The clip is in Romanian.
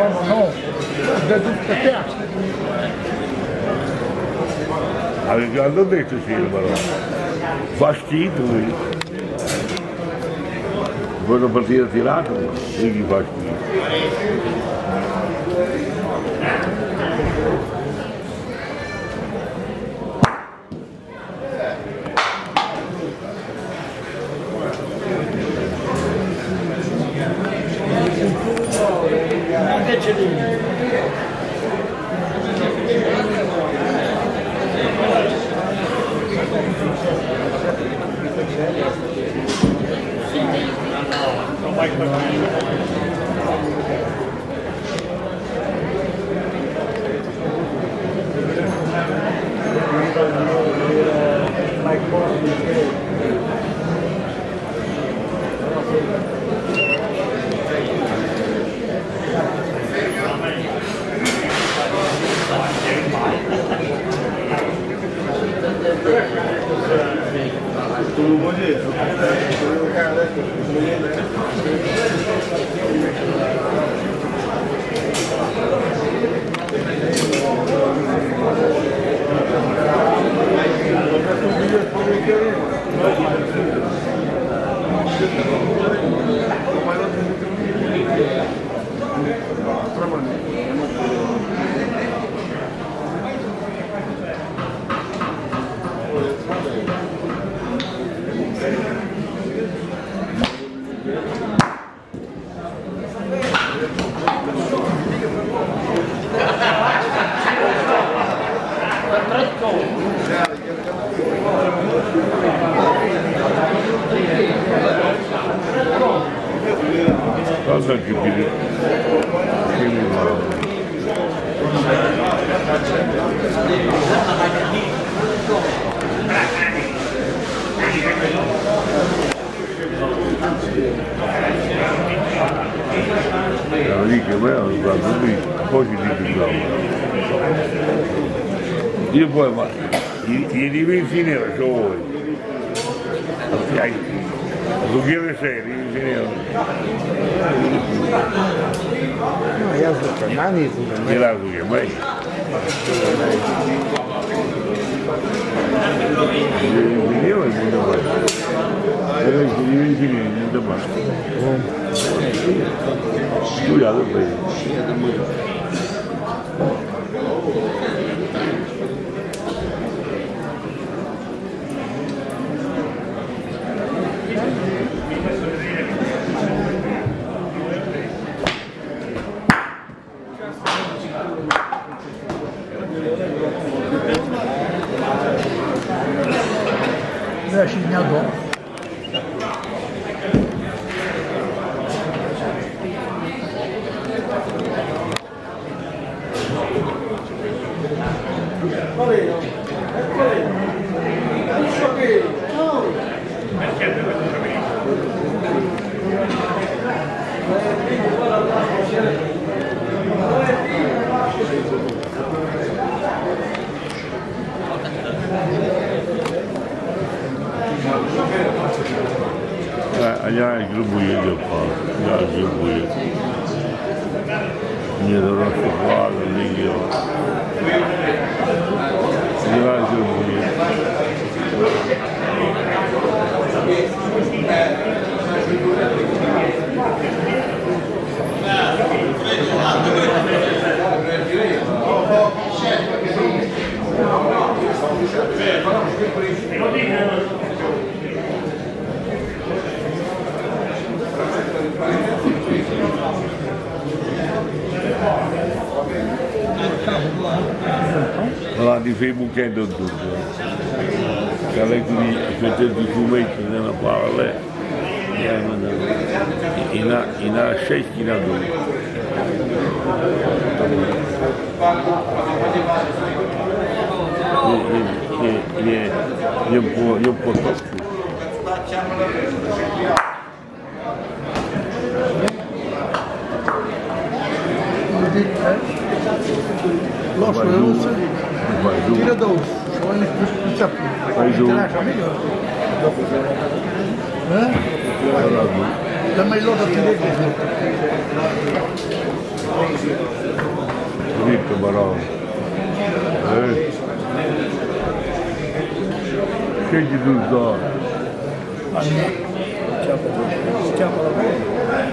telefonul nou, de duc pe piață. Adică nu vrei să fie, mă rog. Faci titlul. Văd o partidă tirată, mă. Îi faci titlul. Asta che bine. Che me ho guardato lì, poi ci dico io poi ma i divisi nero sono voi. Lo chiede sei, divisi nero. No, ja znam, nani su ga. Ne razumije, maj. Divisi nero je da baš. Divisi nero je da baš. Tu ja da baš. Așa ne-a doua. Я грибую лепа, я грибую. Не дорого влада, не ел. Я грибую. Lá de Facebook é do tudo. Aquela que fez de fumeiro na paralé. E na 6 kg. E eu posso. Lošu Eluse, tira da uso, só ele puxa tudo. Você acha melhor? Hã? è meglio da dire Dritto, bravo. Scegli tu, schiappa la